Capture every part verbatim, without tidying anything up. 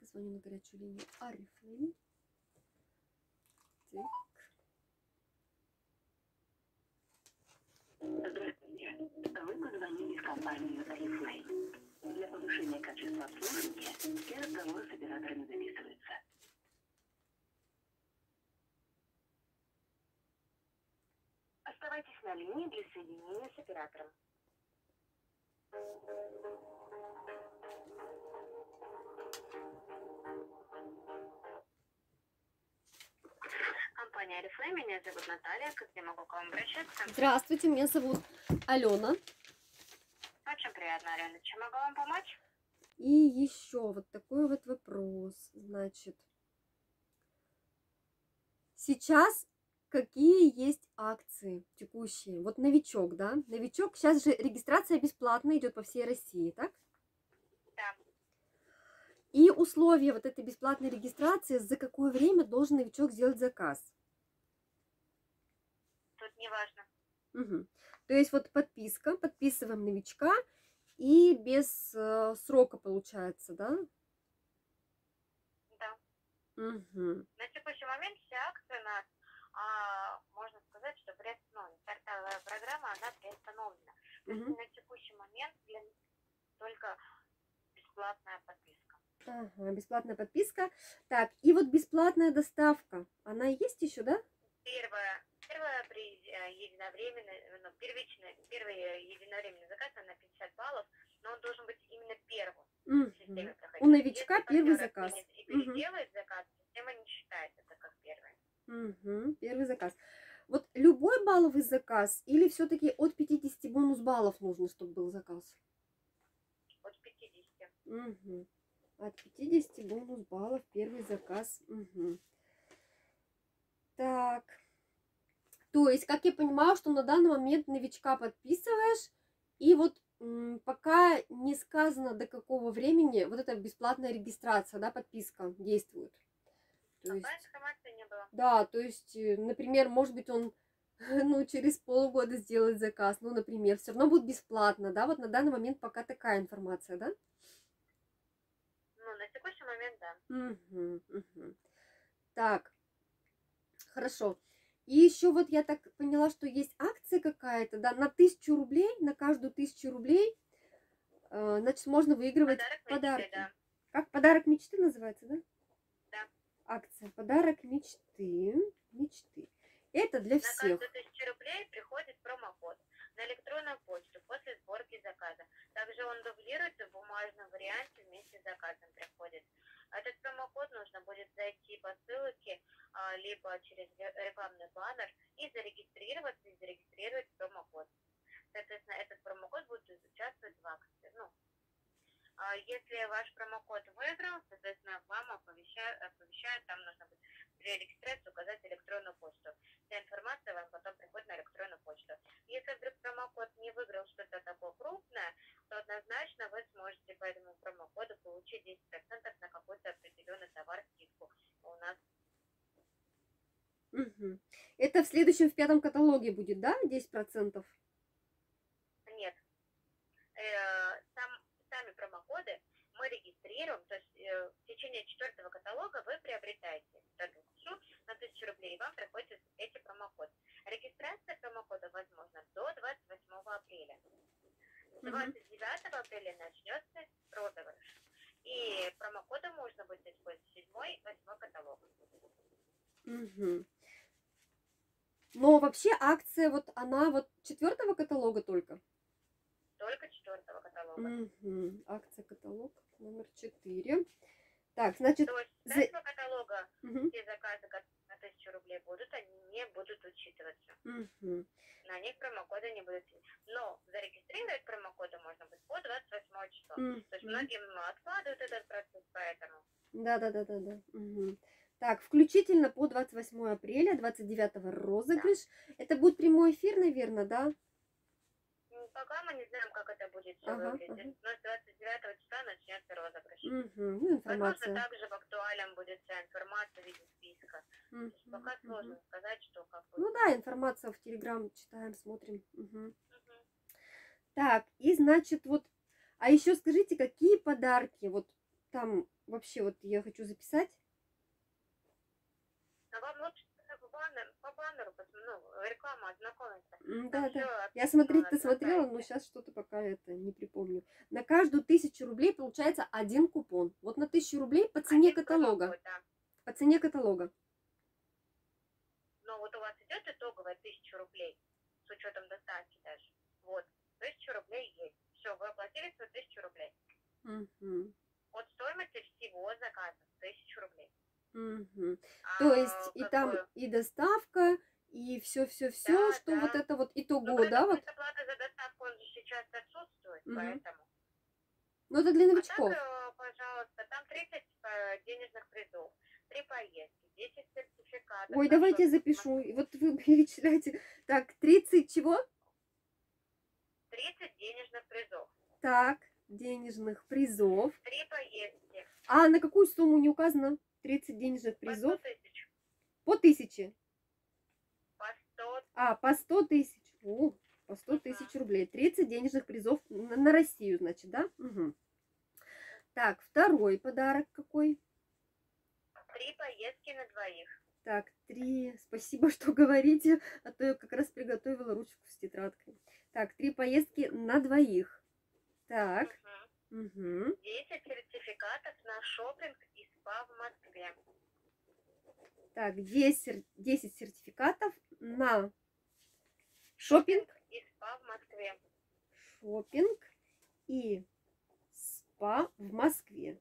Позвоню на горячую линию Oriflame. Так. Здравствуйте. Вы позвонили в компанию Oriflame. Для повышения качества обслуживания все разговоры с операторами записываются. Оставайтесь на линии для соединения с оператором. Компания Oriflame, меня зовут Наталья. Как я могу к вам обращаться? Здравствуйте, меня зовут Алена. Очень приятно, Алена. Чем могу вам помочь? И еще вот такой вот вопрос. Значит, сейчас какие есть акции текущие? Вот новичок, да? Новичок, сейчас же регистрация бесплатная идет по всей России, так? Да. И условия вот этой бесплатной регистрации, за какое время должен новичок сделать заказ? Тут не важно. Угу. То есть вот подписка, подписываем новичка, и без э, срока получается, да? Да. Угу. На текущий момент все акции у нас, а, можно сказать, что приостановлены. Стартовая программа, она приостановлена. То есть Угу. на текущий момент для только бесплатная подписка. Ага, бесплатная подписка. Так, и вот бесплатная доставка, она есть еще, да? Первая, первая при э, единовременной, ну, первичный, первый э, единовременный заказ на пятьдесят баллов, но он должен быть именно первым в системе Угу. проходить. У новичка Если первый партнер заказ. отменит и Угу. переделает заказ, система не считает это как первый. Угу. Первый заказ. Вот любой балловый заказ или все-таки от пятидесяти бонус баллов нужно, чтобы был заказ? От пятидесяти. Угу. От пятидесяти бонус баллов первый заказ. Угу. Так. То есть, как я понимаю, что на данный момент новичка подписываешь, и вот м, пока не сказано, до какого времени вот эта бесплатная регистрация, да, подписка действует. То Пока есть, информации не было. да, то есть, э, например, может быть, он ну, через полгода сделает заказ, ну, например, все равно будет бесплатно, да, вот на данный момент пока такая информация, да? Ну, на текущий момент, да. Угу, угу. Так, хорошо. И еще вот я так поняла, что есть акция какая-то, да, на тысячу рублей, на каждую тысячу рублей, э, значит, можно выигрывать Подарок мечты, подарки. да. Как подарок мечты называется, да? Да. Акция подарок мечты, мечты. Это для На всех. каждую тысячу рублей приходит промокод на электронную почту после сборки заказа. Также он дублируется в бумажном варианте вместе с заказом приходит. Этот промокод нужно будет зайти по ссылке, а, либо через рекламный баннер и зарегистрироваться, и зарегистрировать промокод. Соответственно, этот промокод будет участвовать в акции. Ну, а если ваш промокод выиграл, соответственно, вам оповещают, оповещают, там нужно будет при регистрации указать электронную почту. Вся информация вам потом приходит на электронную почту. Если вдруг промокод не выиграл что-то такое крупное, то однозначно вы сможете по этому промокоду получить десять процентов на какой-то определенный товар скидку. У нас Угу. Это в следующем, в пятом каталоге будет, да, десять процентов? нет. Э, сам, сами промокоды мы регистрируем, то есть э, в течение четвертого каталога вы приобретаете продукцию на тысячу рублей, и вам приходят эти промокоды. Регистрация промокода возможна до двадцать восьмого апреля. двадцать девятого апреля начнется розыгрыш. И промокоды можно будет использовать в седьмой и восьмой каталог. Угу. Но вообще акция, вот она вот четвертого каталога только? Только четвертого каталога. Угу. Акция каталог номер четыре. Так, значит... То есть с за... этого каталога угу. все заказы на тысячу рублей будут, они не будут учитываться. Угу. На них промокоды не будут. Но зарегистрировать промокоды можно будет по двадцать восьмое число. Угу. То есть многим откладывают этот процесс, поэтому. Да, да, да, да, да. Угу. Так, включительно по двадцать восьмое апреля, двадцать девятого розыгрыш. Да. Это будет прямой эфир, наверное, да? Пока мы не знаем, как это будет все ага, выглядеть. Ага. Но с двадцать девятого числа начнется розыгрыш. Угу. Ну, информация. Возможно, также в актуальном будет вся информация в виде списка. Угу. То есть пока угу. сложно сказать, что как будет. Ну да, информация в Телеграм читаем, смотрим. Угу. Угу. Так, и значит, вот, а еще скажите, какие подарки, вот там вообще вот я хочу записать. А вам лучше по баннеру, по баннеру пос- ну, реклама ознакомиться. М, Там Да, все да. Я описано у смотреть-то нас на смотрела, но сайте. сейчас что-то пока это не припомню. На каждую тысячу рублей получается один купон. Вот на тысячу рублей по цене Один каталога. промокод, да. По цене каталога. Но вот у вас идет итоговая тысяча рублей, с учетом доставки даже. Вот, тысяча рублей есть. Все, вы оплатили свою тысячу рублей. Мгм. От стоимости всего заказа тысячу рублей. Мгм. То есть А, и как там бы, и доставка, и все-все-все, да, что вот да. это вот Но итого, да, вот. предоплата за доставку, он же сейчас отсутствует, Мгм. поэтому. Ну это для А так, новичков. э, пожалуйста, там тридцать э, денежных призов, три поездки, десять сертификатов Ой, на давайте я шопинг в запишу. И Москве, вот вы перечисляете. Так, тридцать чего? тридцать денежных призов, Так, денежных призов. три поездки А на какую сумму не указано? тридцать денежных по сто призов. тысяч, По тысяче. по сто. А, по сто тысяч. О, по сто Мгм. тысяч рублей. тридцать денежных призов на, на Россию, значит, да? Угу. Так, второй подарок какой? Три поездки на двоих. Так, три. Спасибо, что говорите, а то я как раз приготовила ручку с тетрадкой. Так, три поездки на двоих. Так. Мгм. Угу. десять сертификатов на шопинг и спа в Москве. Так, десять, десять сертификатов на шопинг, И спа в Москве. шопинг и спа в Москве.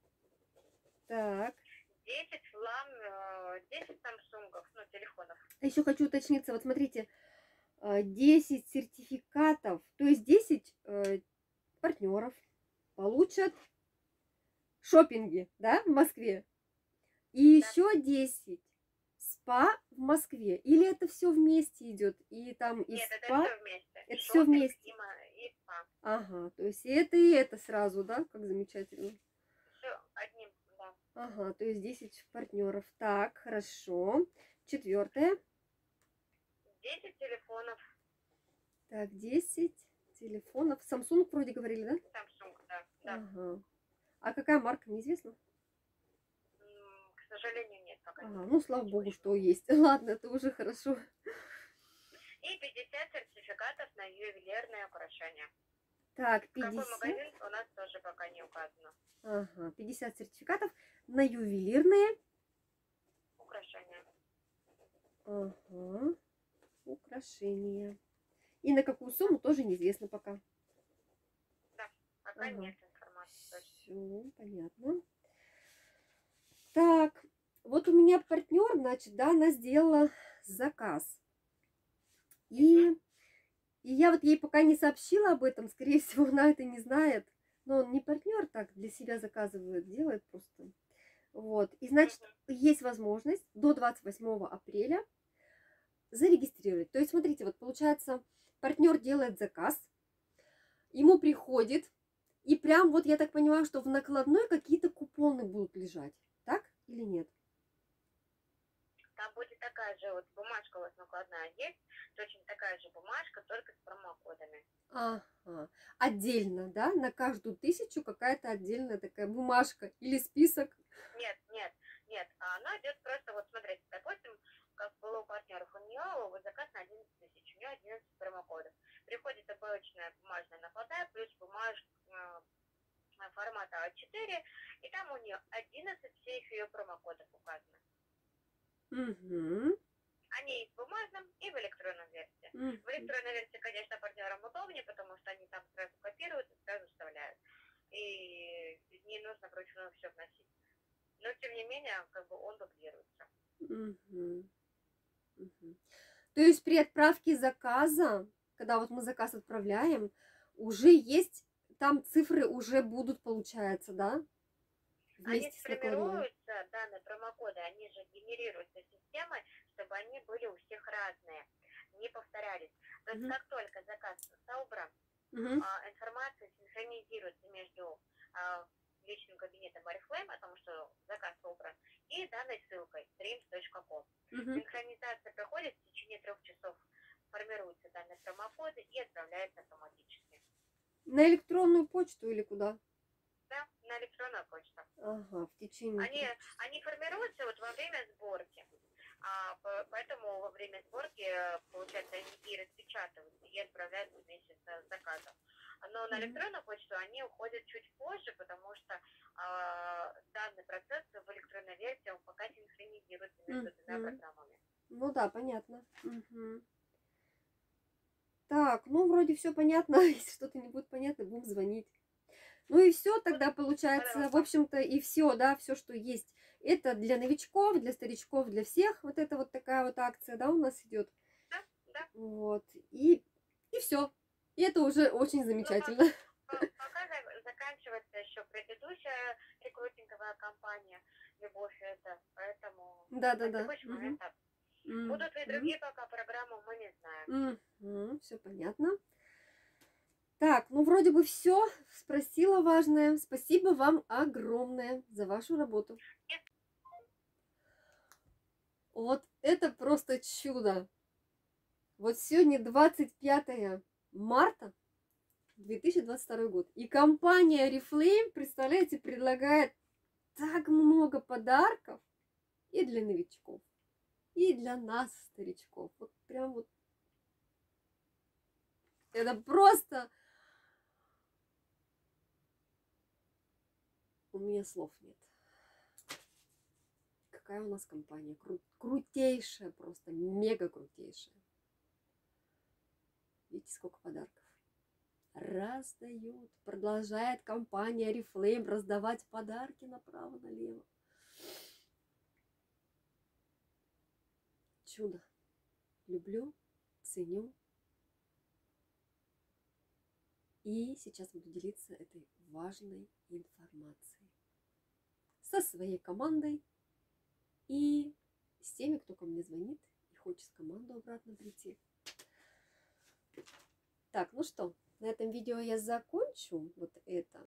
Так. десять флам, э, десять самсунгов, ну, телефонов. А еще хочу уточниться, вот смотрите, э, десять сертификатов, то есть десять э, партнеров получат шопинги, да, в Москве. И Да. еще десять спа в Москве. Или это все вместе идет? И там и Нет, это спа. все вместе. Это все Шопинг вместе. И, ма- и спа. Ага, то есть и это, и это сразу, да? Как замечательно. Все одним, да. Ага, то есть десять партнеров. Так, хорошо. Четвертое. десять телефонов. Так, десять телефонов. Samsung вроде говорили, да? Samsung, да. да. Ага. А какая марка, неизвестно? М, К сожалению, нет пока. Ага, не ну слава богу, что есть. Ладно, это уже хорошо. И пятьдесят сертификатов на ювелирные украшения. Так, Какой пятьдесят. магазин у нас тоже пока не указано. Ага, пятьдесят сертификатов на ювелирные Украшения. ага, украшения. И на какую сумму тоже неизвестно пока. Пока Ага. нет информации. точно. Все, понятно. Так, вот у меня партнер, значит, да, она сделала заказ. И, и я вот ей пока не сообщила об этом, скорее всего, она это не знает. Но он не партнер, так для себя заказывает, делает просто. Вот. И значит, Мгм. есть возможность до двадцать восьмого апреля зарегистрировать. То есть, смотрите, вот получается, партнер делает заказ, ему приходит, и прям вот я так понимаю, что в накладной какие-то купоны будут лежать. Так или нет? Там будет такая же вот бумажка у вас накладная есть, точно такая же бумажка, только с промокодами. Ага. Отдельно, да? На каждую тысячу какая-то отдельная такая бумажка или список. Нет, нет, нет, а она идет просто, вот смотрите, допустим, как было у партнеров, у нее вот заказ на одиннадцать тысяч, у нее одиннадцать промокодов. Приходит обычная бумажная накладная, плюс бумажка э, формата а четыре, и там у нее одиннадцать всех ее промокодов указано. Угу. Они есть в бумажном и в электронном версии. Угу. В электронной версии, конечно, партнерам удобнее, потому что они там сразу копируют и сразу вставляют. И не нужно вручную все вносить. Но, тем не менее, как бы он дублируется. Угу. Угу. То есть при отправке заказа, когда вот мы заказ отправляем, уже есть, там цифры уже будут, получается, да? Вместе Они с накладной. сформируются, данные промокоды, они же генерируются системой, чтобы они были у всех разные, не повторялись. То есть Угу. как только заказ собран, Угу. а, информация синхронизируется между а, личным кабинетом Oriflame, потому что заказ собран, и данной ссылкой dreams точка com. Угу. Синхронизация проходит в течение трех часов, формируются данные промокоды и отправляются автоматически. На электронную почту или куда? Да, на электронную почту. Ага. Ага, в течение Они, трех они формируются вот во время сборки. А, по- поэтому во время сборки, э, получается, они и распечатываются, и отправляются вместе с заказом. Но на Мгм. электронную почту они уходят чуть позже, потому что а, данный процесс в электронной версии он пока синхронизируется между двумя Мгм. программами. Ну да, понятно. Мгм. Так, ну вроде все понятно. Если что-то не будет понятно, будем звонить. Ну и все Вот, тогда получается, в пожалуйста. общем-то, и все, да, все, что есть. Это для новичков, для старичков, для всех. Вот это вот такая вот акция, да, у нас идет. Да, да. Вот. И, и все. И это уже очень Ну, по- замечательно. по- пока за- заканчивается еще предыдущая рекрутинговая кампания «Любовь это», поэтому на Да-да-да. текущий момент так. Будут ли Мгм. другие пока программы, мы не знаем. Все понятно. Так, ну вроде бы все спросила важное. Спасибо вам огромное за вашу работу. Вот это просто чудо. Вот сегодня двадцать пятое марта две тысячи двадцать второй год. И компания Oriflame, представляете, предлагает так много подарков и для новичков, и для нас, старичков. Вот прям вот. Это просто... У меня слов нет. Какая у нас компания? Кру- крутейшая просто, мега крутейшая. Видите, сколько подарков. Раздает, продолжает компания Oriflame раздавать подарки направо-налево. Чудо. Люблю, ценю. И сейчас буду делиться этой важной информацией со своей командой и с теми, кто ко мне звонит и хочет в команду обратно прийти. Так, ну что, на этом видео я закончу вот это.